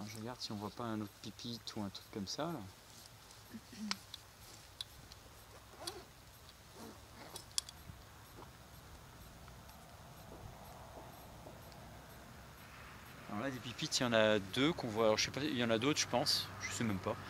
Alors, je regarde si on voit pas un autre pipite ou un truc comme ça. Là. Alors là, des pipites, il y en a deux qu'on voit. Alors, je sais pas, il y en a d'autres, je pense. Je sais même pas.